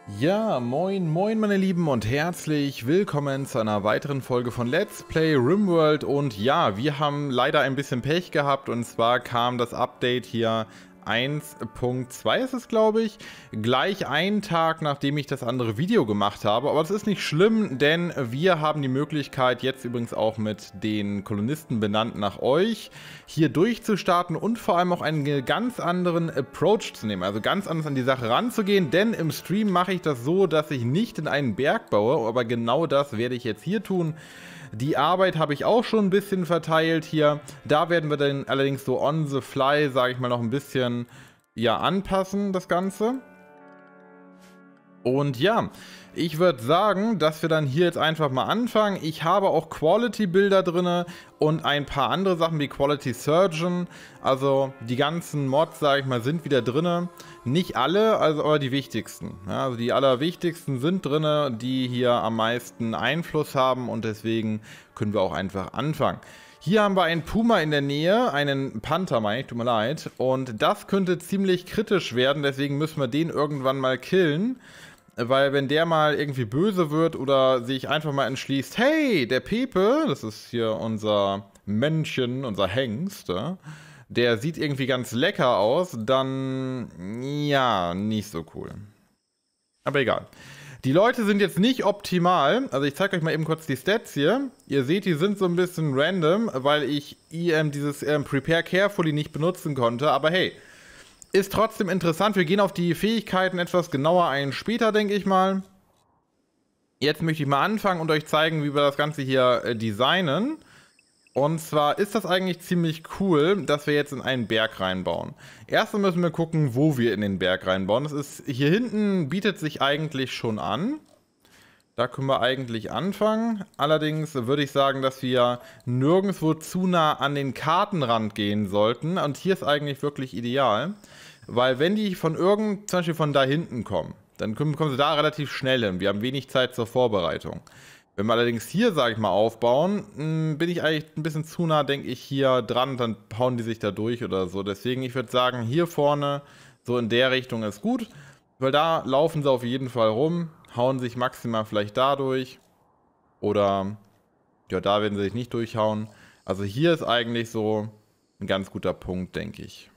Ja, moin moin meine Lieben und herzlich willkommen zu einer weiteren Folge von Let's Play RimWorld. Und ja, wir haben leider ein bisschen Pech gehabt, und zwar kam das Update hier 1.2 ist es, glaube ich, gleich einen Tag nachdem ich das andere Video gemacht habe. Aber das ist nicht schlimm, denn wir haben die Möglichkeit, jetzt übrigens auch mit den Kolonisten benannt nach euch, hier durchzustarten und vor allem auch einen ganz anderen Approach zu nehmen, also ganz anders an die Sache ranzugehen, denn im Stream mache ich das so, dass ich nicht in einen Berg baue, aber genau das werde ich jetzt hier tun. Die Arbeit habe ich auch schon ein bisschen verteilt hier. Da werden wir dann allerdings so on the fly, sage ich mal, noch ein bisschen ja, anpassen, das Ganze. Und ja, ich würde sagen, dass wir dann hier jetzt einfach mal anfangen. Ich habe auch Quality-Bilder drin und ein paar andere Sachen wie Quality Surgeon. Also die ganzen Mods, sage ich mal, sind wieder drin. Nicht alle, also aber die wichtigsten. Ja, also die allerwichtigsten sind drin, die hier am meisten Einfluss haben, und deswegen können wir auch einfach anfangen. Hier haben wir einen Puma in der Nähe, einen Panther, meine ich, tut mir leid. Und das könnte ziemlich kritisch werden, deswegen müssen wir den irgendwann mal killen. Weil wenn der mal irgendwie böse wird oder sich einfach mal entschließt, hey, der Pepe, das ist hier unser Männchen, unser Hengst, der sieht irgendwie ganz lecker aus, dann ja, nicht so cool. Aber egal. Die Leute sind jetzt nicht optimal. Also ich zeige euch mal eben kurz die Stats hier. Ihr seht, die sind so ein bisschen random, weil ich dieses Prepare Carefully nicht benutzen konnte. Aber hey, ist trotzdem interessant. Wir gehen auf die Fähigkeiten etwas genauer ein später, denke ich mal. Jetzt möchte ich mal anfangen und euch zeigen, wie wir das Ganze hier designen. Und zwar ist das eigentlich ziemlich cool, dass wir jetzt in einen Berg reinbauen. Erstmal müssen wir gucken, wo wir in den Berg reinbauen. Das ist hier hinten, bietet sich eigentlich schon an. Da können wir eigentlich anfangen. Allerdings würde ich sagen, dass wir nirgendwo zu nah an den Kartenrand gehen sollten. Und hier ist eigentlich wirklich ideal. Weil wenn die von zum Beispiel von da hinten kommen, dann kommen sie da relativ schnell hin. Wir haben wenig Zeit zur Vorbereitung. Wenn wir allerdings hier, sage ich mal, aufbauen, bin ich eigentlich ein bisschen zu nah, denke ich, hier dran. Dann hauen die sich da durch oder so. Deswegen, ich würde sagen, hier vorne, so in der Richtung ist gut. Weil da laufen sie auf jeden Fall rum, hauen sich maximal vielleicht da durch. Oder, ja, da werden sie sich nicht durchhauen. Also hier ist eigentlich so ein ganz guter Punkt, denke ich.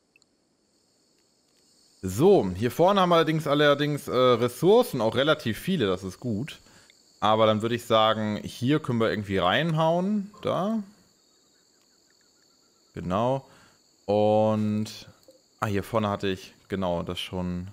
So, hier vorne haben wir allerdings Ressourcen, auch relativ viele, das ist gut. Aber dann würde ich sagen, hier können wir irgendwie reinhauen. Da. Genau. Und, hier vorne hatte ich, genau, das schon.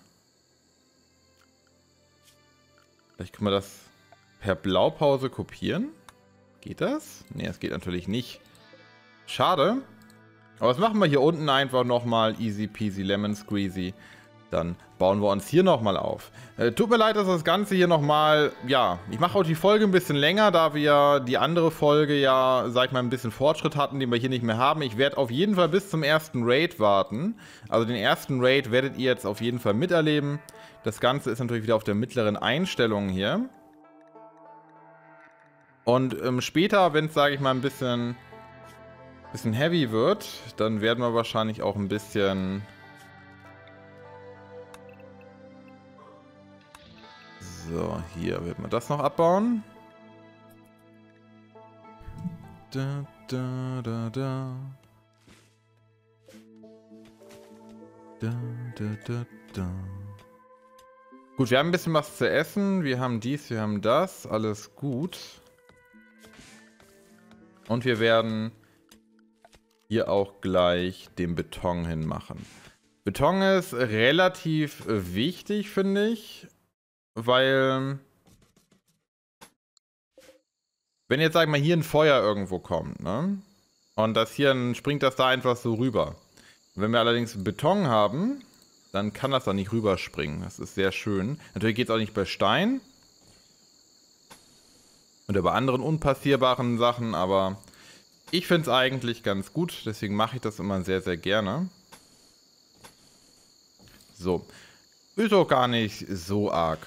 Vielleicht können wir das per Blaupause kopieren. Geht das? Ne, das geht natürlich nicht. Schade. Aber das machen wir hier unten einfach nochmal easy peasy lemon squeezy. Dann bauen wir uns hier nochmal auf. Tut mir leid, dass das Ganze hier nochmal, ja, ich mache auch die Folge ein bisschen länger, da wir die andere Folge ja, sag ich mal, ein bisschen Fortschritt hatten, den wir hier nicht mehr haben. Ich werde auf jeden Fall bis zum ersten Raid warten. Also den ersten Raid werdet ihr jetzt auf jeden Fall miterleben. Das Ganze ist natürlich wieder auf der mittleren Einstellung hier. Und später, wenn es, sage ich mal, ein bisschen heavy wird, dann werden wir wahrscheinlich auch ein bisschen... So, hier wird man das noch abbauen. Da, da, da, da. Da, da, da, da. Gut, wir haben ein bisschen was zu essen. Wir haben dies, wir haben das. Alles gut. Und wir werden hier auch gleich den Beton hinmachen. Beton ist relativ wichtig, finde ich. Weil, wenn jetzt, sag ich mal, hier ein Feuer irgendwo kommt, ne? Und das hier, dann springt das da einfach so rüber. Wenn wir allerdings Beton haben, dann kann das da nicht rüberspringen. Das ist sehr schön. Natürlich geht es auch nicht bei Stein. Oder bei anderen unpassierbaren Sachen, aber ich finde es eigentlich ganz gut. Deswegen mache ich das immer sehr, sehr gerne. So. Ist auch gar nicht so arg.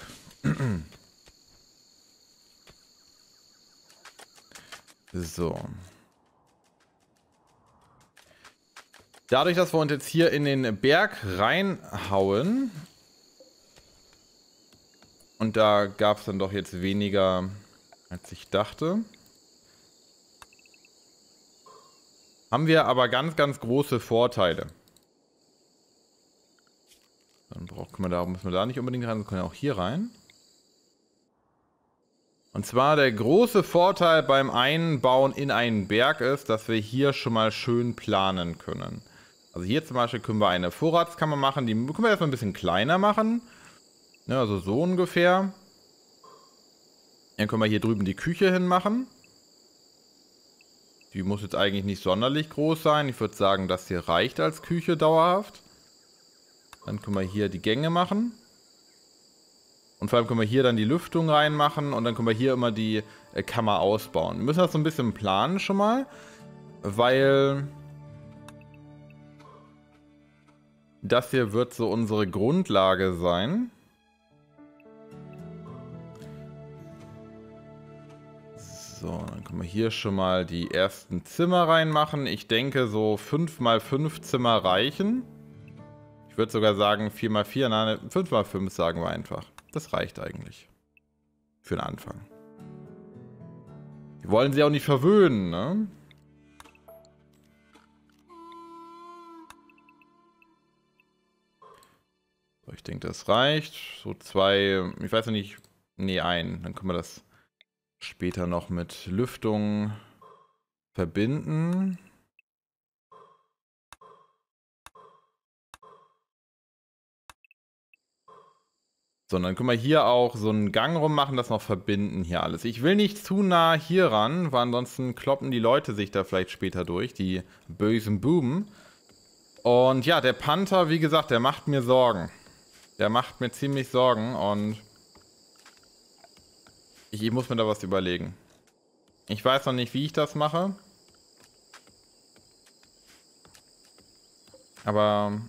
So. Dadurch, dass wir uns jetzt hier in den Berg reinhauen, Und da gab es dann doch jetzt weniger, als ich dachte. Haben wir aber ganz, ganz große Vorteile. Dann müssen wir da nicht unbedingt rein, wir können ja auch hier rein. Und zwar der große Vorteil beim Einbauen in einen Berg ist, dass wir hier schon mal schön planen können. Also hier zum Beispiel können wir eine Vorratskammer machen, die können wir erstmal ein bisschen kleiner machen. Ja, also so ungefähr. Dann können wir hier drüben die Küche hinmachen. Die muss jetzt eigentlich nicht sonderlich groß sein. Ich würde sagen, das hier reicht als Küche dauerhaft. Dann können wir hier die Gänge machen. Und vor allem können wir hier dann die Lüftung reinmachen und dann können wir hier immer die Kammer ausbauen. Wir müssen das so ein bisschen planen schon mal, weil das hier wird so unsere Grundlage sein. So, dann können wir hier schon mal die ersten Zimmer reinmachen. Ich denke, so 5x5 Zimmer reichen. Ich würde sogar sagen 4x4, nein, 5x5 sagen wir einfach. Das reicht eigentlich. Für den Anfang. Wir wollen sie auch nicht verwöhnen, ne? So, ich denke, das reicht. So 2, ich weiß ja nicht, nee, ein. Dann können wir das später noch mit Lüftung verbinden. So, dann können wir hier auch so einen Gang rummachen, das noch verbinden hier alles. Ich will nicht zu nah hier ran, weil ansonsten kloppen die Leute sich da vielleicht später durch, die bösen Buben. Und ja, der Panther, wie gesagt, der macht mir Sorgen. Der macht mir ziemlich Sorgen und ich muss mir da was überlegen. Ich weiß noch nicht, wie ich das mache. Aber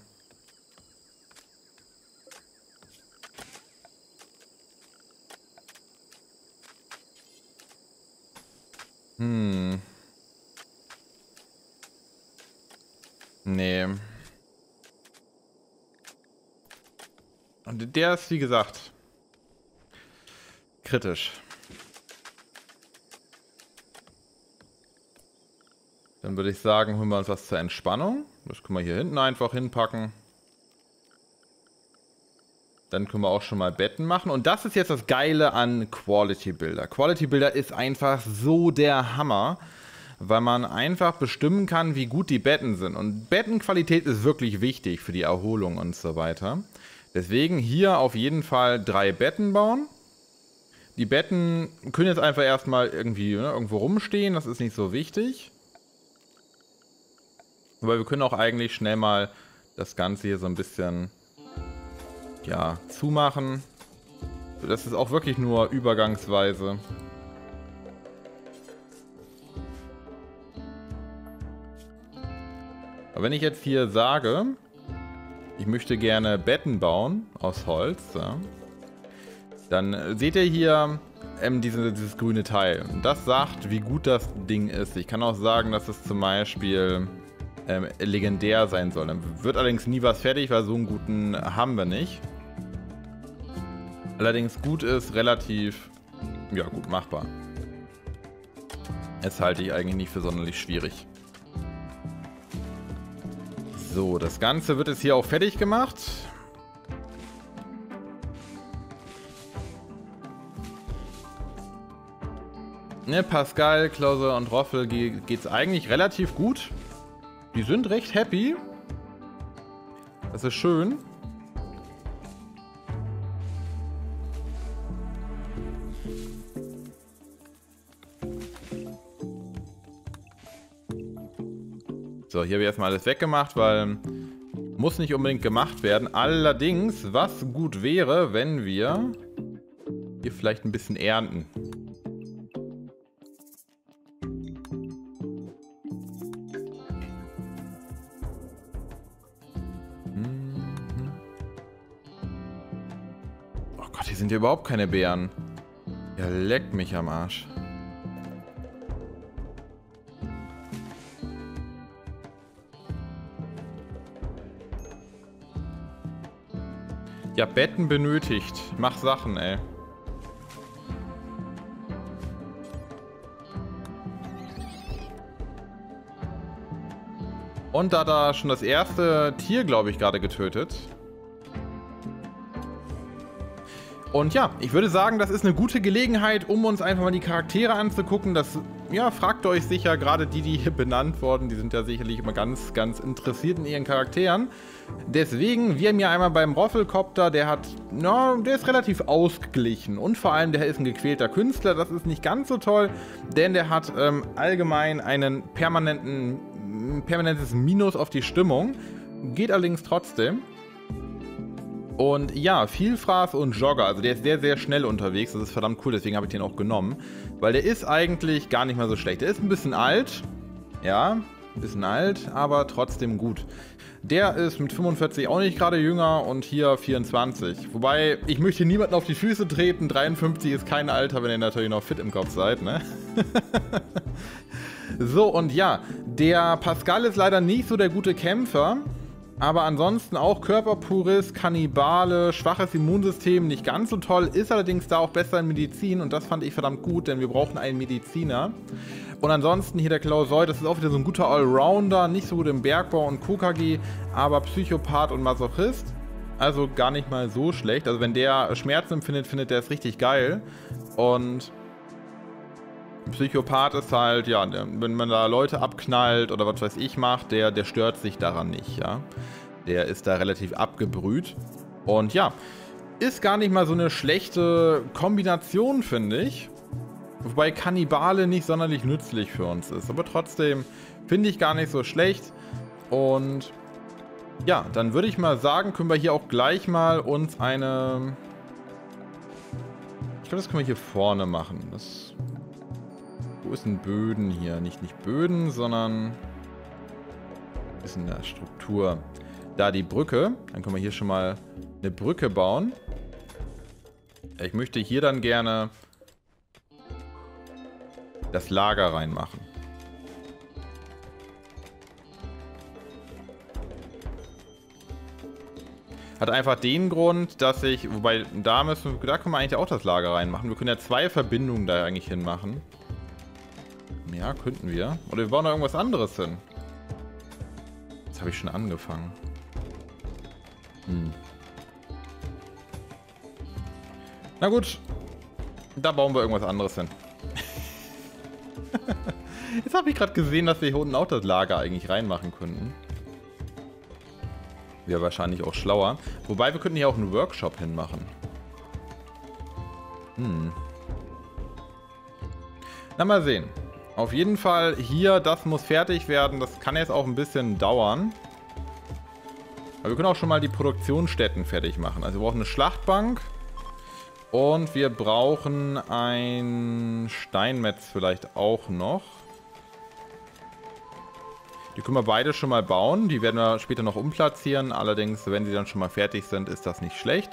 nee. Und der ist, wie gesagt, kritisch. Dann würde ich sagen, holen wir uns was zur Entspannung. Das können wir hier hinten einfach hinpacken. Dann können wir auch schon mal Betten machen. Und das ist jetzt das Geile an Quality Builder. Quality Builder ist einfach so der Hammer, weil man einfach bestimmen kann, wie gut die Betten sind. Und Bettenqualität ist wirklich wichtig für die Erholung und so weiter. Deswegen hier auf jeden Fall 3 Betten bauen. Die Betten können jetzt einfach erstmal irgendwie irgendwo rumstehen. Das ist nicht so wichtig. Aber wir können auch eigentlich schnell mal das Ganze hier so ein bisschen, ja, zumachen. Das ist auch wirklich nur übergangsweise. Aber wenn ich jetzt hier sage, ich möchte gerne Betten bauen aus Holz, ja, dann seht ihr hier dieses grüne Teil. Das sagt, wie gut das Ding ist. Ich kann auch sagen, dass es zum Beispiel legendär sein soll. Dann wird allerdings nie was fertig, weil so einen guten haben wir nicht. Allerdings gut ist relativ, ja, gut machbar. Das halte ich eigentlich nicht für sonderlich schwierig. So, das Ganze wird jetzt hier auch fertig gemacht. Ne, Pascal, Klause und Roffel geht's eigentlich relativ gut. Die sind recht happy. Das ist schön. So, hier habe ich erstmal alles weggemacht, weil muss nicht unbedingt gemacht werden. Allerdings, was gut wäre, wenn wir hier vielleicht ein bisschen ernten. Oh Gott, hier sind ja überhaupt keine Beeren. Ja, leckt mich am Arsch. Ja, Betten benötigt. Mach Sachen, ey. Und da hat er schon das erste Tier, glaube ich, gerade getötet. Und ja, ich würde sagen, das ist eine gute Gelegenheit, um uns einfach mal die Charaktere anzugucken. Das, ja, fragt ihr euch sicher, gerade die hier benannt wurden, die sind ja sicherlich immer ganz, ganz interessiert in ihren Charakteren. Deswegen, wir haben hier einmal beim Roffelcopter, der hat, ja, der ist relativ ausgeglichen. Und vor allem, der ist ein gequälter Künstler, das ist nicht ganz so toll, denn der hat allgemein einen permanentes Minus auf die Stimmung. Geht allerdings trotzdem. Und ja, Vielfraß und Jogger, also der ist sehr, sehr schnell unterwegs, das ist verdammt cool, deswegen habe ich den auch genommen. Weil der ist eigentlich gar nicht mal so schlecht. Der ist ein bisschen alt, ja, ein bisschen alt, aber trotzdem gut. Der ist mit 45 auch nicht gerade jünger und hier 24. Wobei, ich möchte niemanden auf die Füße treten, 53 ist kein Alter, wenn ihr natürlich noch fit im Kopf seid, ne? So, und ja, der Pascal ist leider nicht so der gute Kämpfer. Aber ansonsten auch Körperpurist, Kannibale, schwaches Immunsystem, nicht ganz so toll, ist allerdings da auch besser in Medizin und das fand ich verdammt gut, denn wir brauchen einen Mediziner. Und ansonsten hier der Klauseut, das ist auch wieder so ein guter Allrounder, nicht so gut im Bergbau und KKG, aber Psychopath und Masochist. Also gar nicht mal so schlecht. Also wenn der Schmerzen empfindet, findet der es richtig geil. Und Psychopath ist halt, ja, wenn man da Leute abknallt oder was weiß ich macht, der stört sich daran nicht, ja. Der ist da relativ abgebrüht. Und ja, ist gar nicht mal so eine schlechte Kombination, finde ich. Wobei Kannibale nicht sonderlich nützlich für uns ist. Aber trotzdem finde ich gar nicht so schlecht. Und ja, dann würde ich mal sagen, können wir hier auch gleich mal uns eine... Ich glaube, das können wir hier vorne machen. Das... Wo ist denn Böden hier? Nicht Böden, sondern... ist in der Struktur. Da die Brücke. Dann können wir hier schon mal eine Brücke bauen. Ich möchte hier dann gerne das Lager reinmachen. Hat einfach den Grund, dass ich... Wobei, da können wir eigentlich auch das Lager reinmachen. Wir können ja 2 Verbindungen da eigentlich hinmachen. Ja, könnten wir. Oder wir bauen da irgendwas anderes hin. Jetzt habe ich schon angefangen. Na gut. Da bauen wir irgendwas anderes hin. Jetzt habe ich gerade gesehen, dass wir hier unten auch das Lager eigentlich reinmachen könnten. Wäre wahrscheinlich auch schlauer. Wobei, wir könnten hier auch einen Workshop hinmachen. Na, mal sehen. Auf jeden Fall hier, das muss fertig werden. Das kann jetzt auch ein bisschen dauern. Aber wir können auch schon mal die Produktionsstätten fertig machen. Also wir brauchen eine Schlachtbank. Und wir brauchen ein Steinmetz vielleicht auch noch. Die können wir beide schon mal bauen. Die werden wir später noch umplatzieren. Allerdings, wenn sie dann schon mal fertig sind, ist das nicht schlecht.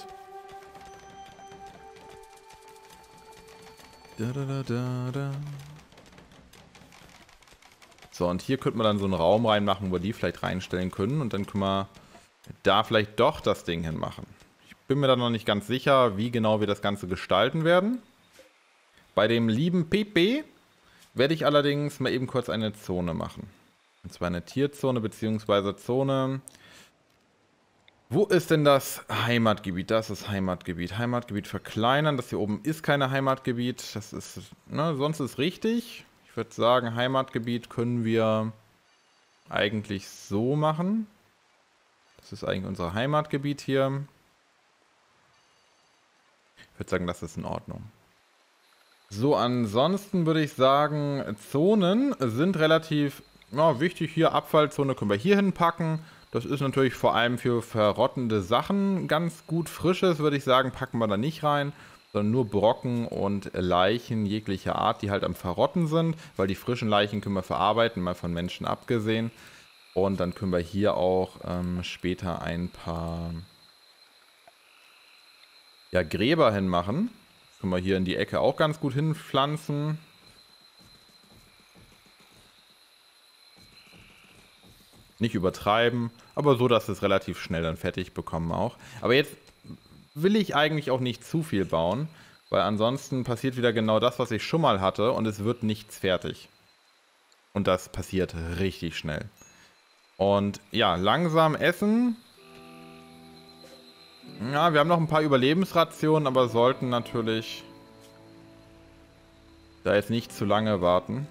So, und hier könnten wir dann so einen Raum reinmachen, wo wir die vielleicht reinstellen können. Und dann können wir da vielleicht doch das Ding hinmachen. Ich bin mir da noch nicht ganz sicher, wie genau wir das Ganze gestalten werden. Bei dem lieben PP werde ich allerdings mal eben kurz eine Zone machen. Und zwar eine Tierzone bzw. Zone. Wo ist denn das Heimatgebiet? Das ist Heimatgebiet. Heimatgebiet verkleinern. Das hier oben ist kein Heimatgebiet. Das ist, ne, sonst ist richtig. Ich würde sagen, Heimatgebiet können wir eigentlich so machen. Das ist eigentlich unser Heimatgebiet hier. Ich würde sagen, das ist in Ordnung. So, ansonsten würde ich sagen, Zonen sind relativ wichtig. Hier Abfallzone können wir hier hinpacken. Das ist natürlich vor allem für verrottende Sachen ganz gut. Frisches, würde ich sagen, packen wir da nicht rein, sondern nur Brocken und Leichen jeglicher Art, die halt am Verrotten sind, weil die frischen Leichen können wir verarbeiten, mal von Menschen abgesehen. Und dann können wir hier auch später ein paar Gräber hinmachen. Das können wir hier in die Ecke auch ganz gut hinpflanzen. Nicht übertreiben, aber so, dass wir es relativ schnell dann fertig bekommen auch. Aber jetzt will ich eigentlich auch nicht zu viel bauen, weil ansonsten passiert wieder genau das, was ich schon mal hatte und es wird nichts fertig. Und das passiert richtig schnell. Und ja, langsam essen. Ja, wir haben noch ein paar Überlebensrationen, aber sollten natürlich da jetzt nicht zu lange warten.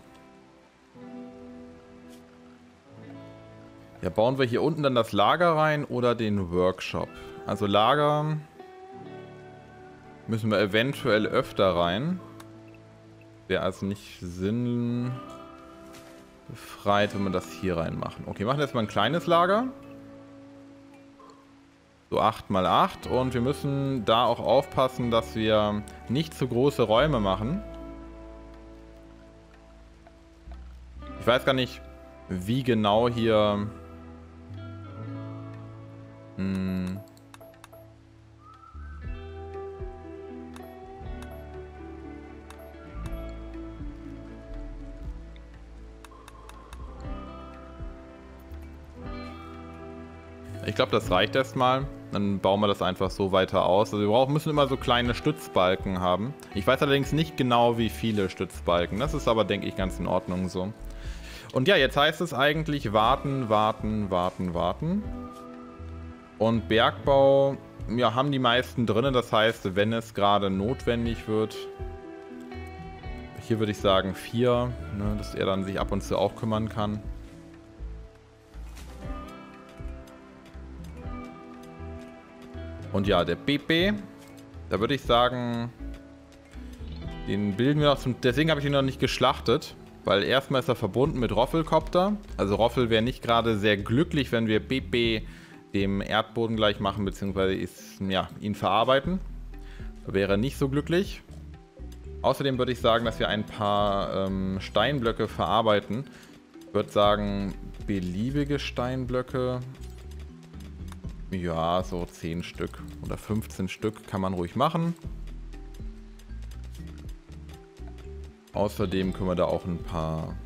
Ja, bauen wir hier unten dann das Lager rein oder den Workshop? Also Lager müssen wir eventuell öfter rein. Wäre also nicht sinnbefreit, wenn wir das hier reinmachen. Okay, machen jetzt mal ein kleines Lager. So 8×8 und wir müssen da auch aufpassen, dass wir nicht zu große Räume machen. Ich weiß gar nicht, wie genau hier... Ich glaube, das reicht erstmal. Dann bauen wir das einfach so weiter aus. Also wir müssen immer so kleine Stützbalken haben. Ich weiß allerdings nicht genau, wie viele Stützbalken. Das ist aber, denke ich, ganz in Ordnung so. Und ja, jetzt heißt es eigentlich warten, warten, warten, warten. Und Bergbau, ja, haben die meisten drin. Das heißt, wenn es gerade notwendig wird, hier würde ich sagen 4, ne, dass er dann sich ab und zu auch kümmern kann. Und ja, der BP, da würde ich sagen, den bilden wir noch zum... Deswegen habe ich ihn noch nicht geschlachtet, weil erstmal ist er verbunden mit Roffelcopter. Also Roffel wäre nicht gerade sehr glücklich, wenn wir BP dem Erdboden gleich machen, beziehungsweise ihn verarbeiten. Da wäre er nicht so glücklich. Außerdem würde ich sagen, dass wir ein paar Steinblöcke verarbeiten. Ich würde sagen, beliebige Steinblöcke... Ja, so 10 Stück oder 15 Stück kann man ruhig machen. Außerdem können wir da auch ein paar...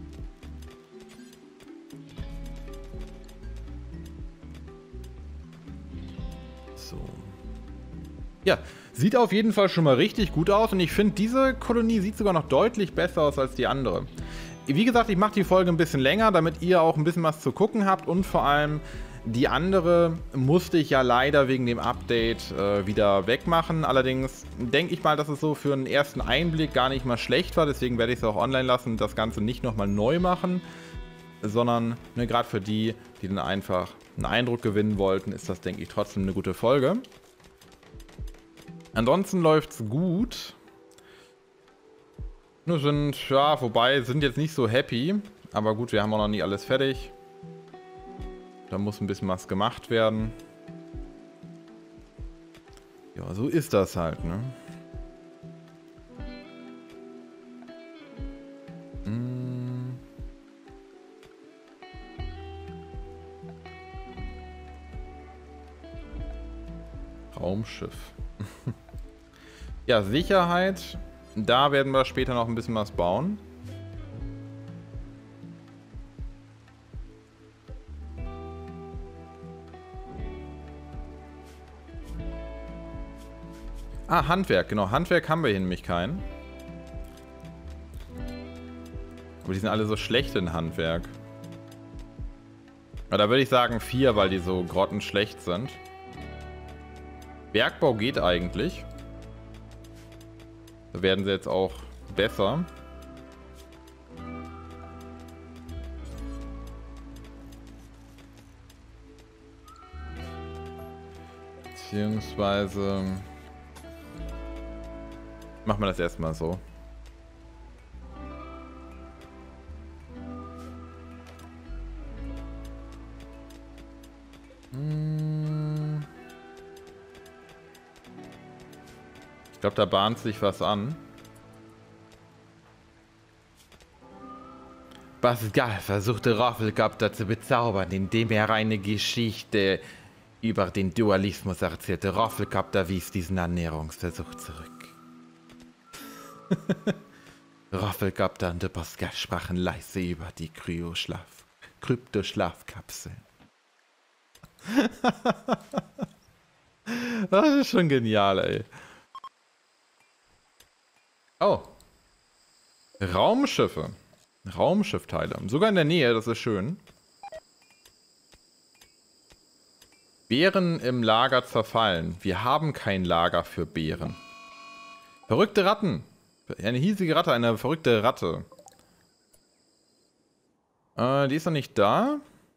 So. Ja, sieht auf jeden Fall schon mal richtig gut aus und ich finde, diese Kolonie sieht sogar noch deutlich besser aus als die andere. Wie gesagt, ich mache die Folge ein bisschen länger, damit ihr auch ein bisschen was zu gucken habt und vor allem... Die andere musste ich ja leider wegen dem Update wieder wegmachen. Allerdings denke ich mal, dass es so für einen ersten Einblick gar nicht mal schlecht war. Deswegen werde ich es auch online lassen und das Ganze nicht nochmal neu machen. Sondern gerade für die, die dann einfach einen Eindruck gewinnen wollten, ist das, denke ich, trotzdem eine gute Folge. Ansonsten läuft es gut. Wir sind, ja, wobei, sind jetzt nicht so happy. Aber gut, wir haben auch noch nicht alles fertig. Da muss ein bisschen was gemacht werden. Ja, so ist das halt, ne? Raumschiff. Ja, Sicherheit. Da werden wir später noch ein bisschen was bauen. Ah, Handwerk, genau. Handwerk haben wir hier nämlich keinen. Aber die sind alle so schlecht in Handwerk. Aber da würde ich sagen 4, weil die so grottenschlecht sind. Bergbau geht eigentlich. Da werden sie jetzt auch besser. Beziehungsweise... Machen wir das erstmal so. Ich glaube, da bahnt sich was an. Pascal versuchte Roffelcopter zu bezaubern, indem er eine Geschichte über den Dualismus erzählte. Roffelcopter wies diesen Annäherungsversuch zurück. Roffelcopter und Pascal sprachen leise über die Kryptoschlafkapseln. Das ist schon genial, ey. Oh. Raumschiffe. Raumschiffteile. Sogar in der Nähe, das ist schön. Beeren im Lager zerfallen. Wir haben kein Lager für Beeren. Verrückte Ratten. Eine hiesige Ratte, eine verrückte Ratte. Die ist noch nicht da.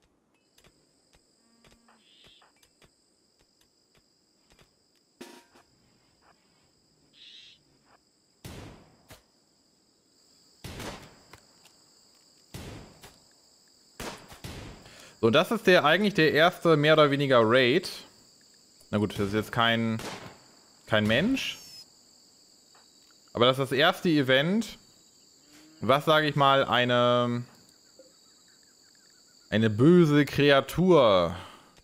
So, das ist eigentlich der erste mehr oder weniger Raid. Na gut, das ist jetzt kein Mensch. Aber das ist das erste Event, was, sage ich mal, eine böse Kreatur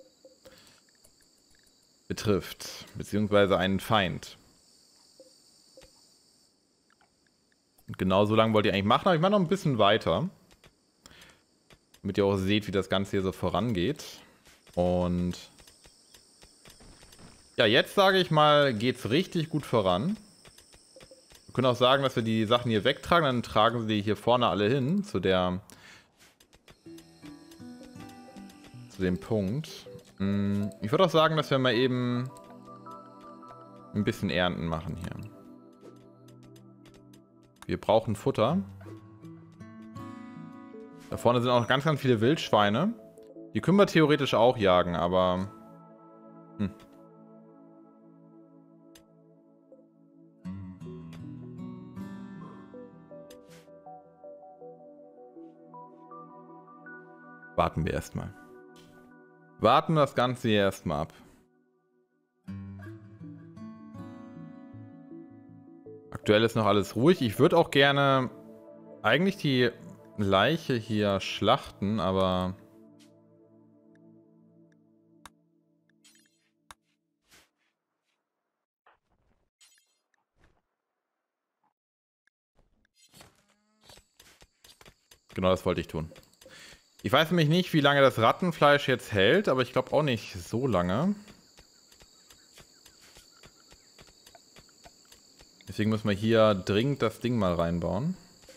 betrifft. Beziehungsweise einen Feind. Und genau so lange wollt ihr eigentlich machen, aber ich mache noch ein bisschen weiter. Damit ihr auch seht, wie das Ganze hier so vorangeht. Und ja, jetzt sage ich mal, geht's richtig gut voran. Wir können auch sagen, dass wir die Sachen hier wegtragen, dann tragen sie die hier vorne alle hin, zu dem Punkt. Ich würde auch sagen, dass wir mal eben ein bisschen Ernten machen hier. Wir brauchen Futter. Da vorne sind auch noch ganz, ganz viele Wildschweine. Die können wir theoretisch auch jagen, aber... Warten wir erstmal. Warten wir das Ganze hier erstmal ab. Aktuell ist noch alles ruhig. Ich würde auch gerne eigentlich die Leiche hier schlachten, aber... Genau, das wollte ich tun. Ich weiß nämlich nicht, wie lange das Rattenfleisch jetzt hält, aber ich glaube auch nicht so lange. Deswegen müssen wir hier dringend das Ding mal reinbauen.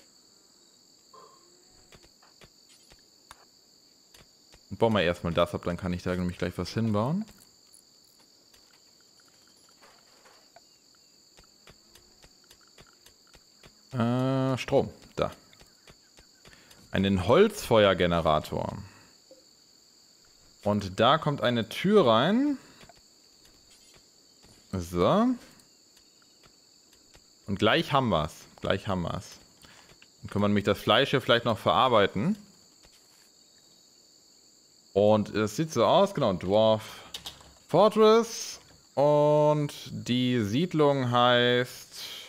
Und bauen wir erstmal das ab, dann kann ich da nämlich gleich was hinbauen. Strom, da. Einen Holzfeuergenerator. Und da kommt eine Tür rein. So. Und gleich haben wir es. Gleich haben wir es. Dann können wir nämlich das Fleisch hier vielleicht noch verarbeiten. Und es sieht so aus, genau, Dwarf Fortress. Und die Siedlung heißt...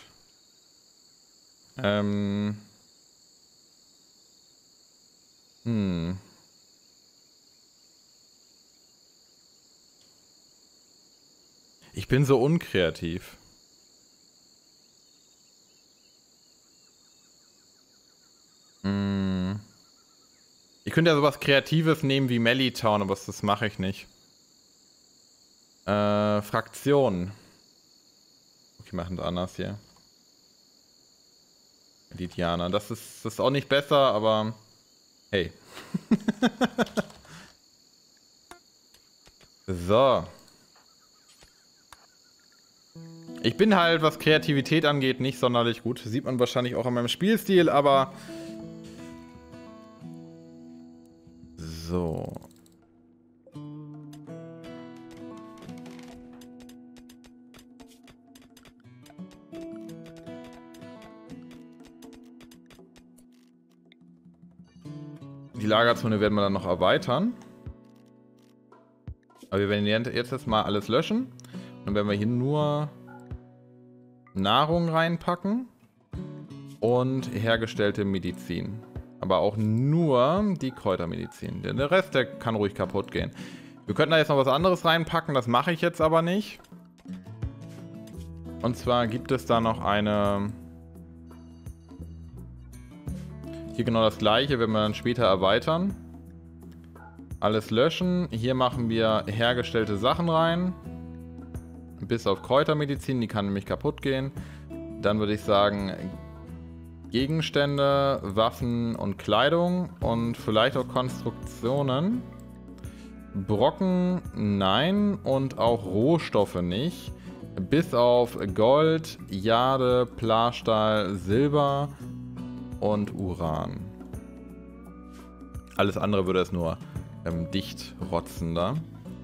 Ich bin so unkreativ. Ich könnte ja sowas Kreatives nehmen wie Mellytown, aber das mache ich nicht. Fraktion. Okay, machen wir anders hier. Lydiana. Das ist auch nicht besser, aber hey. So. Ich bin halt, was Kreativität angeht, nicht sonderlich gut. Sieht man wahrscheinlich auch an meinem Spielstil, aber... So. Die Lagerzone werden wir dann noch erweitern. Aber wir werden jetzt mal alles löschen. Dann werden wir hier nur Nahrung reinpacken und hergestellte Medizin. Aber auch nur die Kräutermedizin. Denn der Rest, der kann ruhig kaputt gehen. Wir könnten da jetzt noch was anderes reinpacken, das mache ich jetzt aber nicht. Und zwar gibt es da noch eine... Hier genau das gleiche, werden wir dann später erweitern. Alles löschen. Hier machen wir hergestellte Sachen rein. Bis auf Kräutermedizin, die kann nämlich kaputt gehen. Dann würde ich sagen, Gegenstände, Waffen und Kleidung und vielleicht auch Konstruktionen. Brocken, nein. Und auch Rohstoffe nicht. Bis auf Gold, Jade, Plastahl, Silber und Uran. Alles andere würde es nur dicht rotzen da.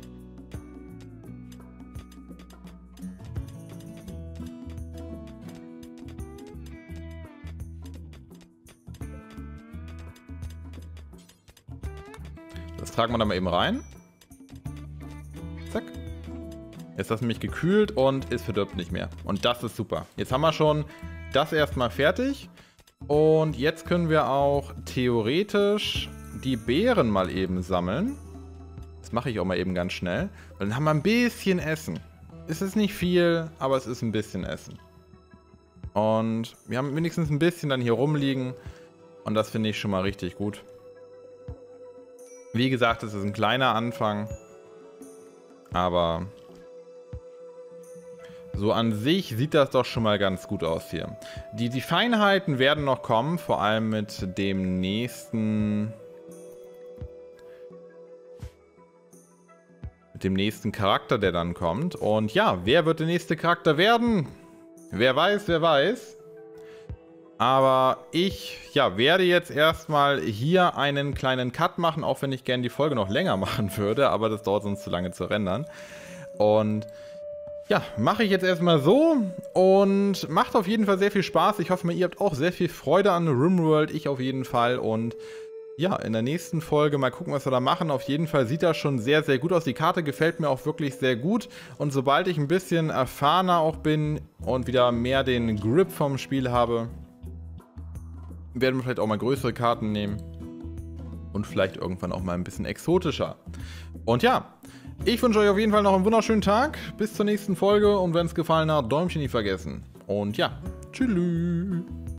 Das tragen wir dann mal eben rein. Zack. Jetzt ist das nämlich gekühlt und es verdirbt nicht mehr. Und das ist super. Jetzt haben wir schon das erstmal fertig. Und jetzt können wir auch theoretisch die Beeren mal eben sammeln. Das mache ich auch mal eben ganz schnell. Und dann haben wir ein bisschen Essen. Es ist nicht viel, aber es ist ein bisschen Essen. Und wir haben wenigstens ein bisschen dann hier rumliegen. Und das finde ich schon mal richtig gut. Wie gesagt, es ist ein kleiner Anfang. Aber so an sich sieht das doch schon mal ganz gut aus hier. Die Feinheiten werden noch kommen, vor allem mit dem nächsten Charakter, der dann kommt. Und ja, wer wird der nächste Charakter werden? Wer weiß, wer weiß. Aber ich werde jetzt erstmal hier einen kleinen Cut machen, auch wenn ich gerne die Folge noch länger machen würde, aber das dauert sonst zu lange zu rendern. Und ja, mache ich jetzt erstmal so und macht auf jeden Fall sehr viel Spaß. Ich hoffe mal, ihr habt auch sehr viel Freude an RimWorld, ich auf jeden Fall. Und ja, in der nächsten Folge mal gucken, was wir da machen. Auf jeden Fall sieht das schon sehr, sehr gut aus. Die Karte gefällt mir auch wirklich sehr gut. Und sobald ich ein bisschen erfahrener auch bin und wieder mehr den Grip vom Spiel habe, werden wir vielleicht auch mal größere Karten nehmen. Und vielleicht irgendwann auch mal ein bisschen exotischer. Und ja, ich wünsche euch auf jeden Fall noch einen wunderschönen Tag. Bis zur nächsten Folge. Und wenn es gefallen hat, Däumchen nicht vergessen. Und ja, tschüss.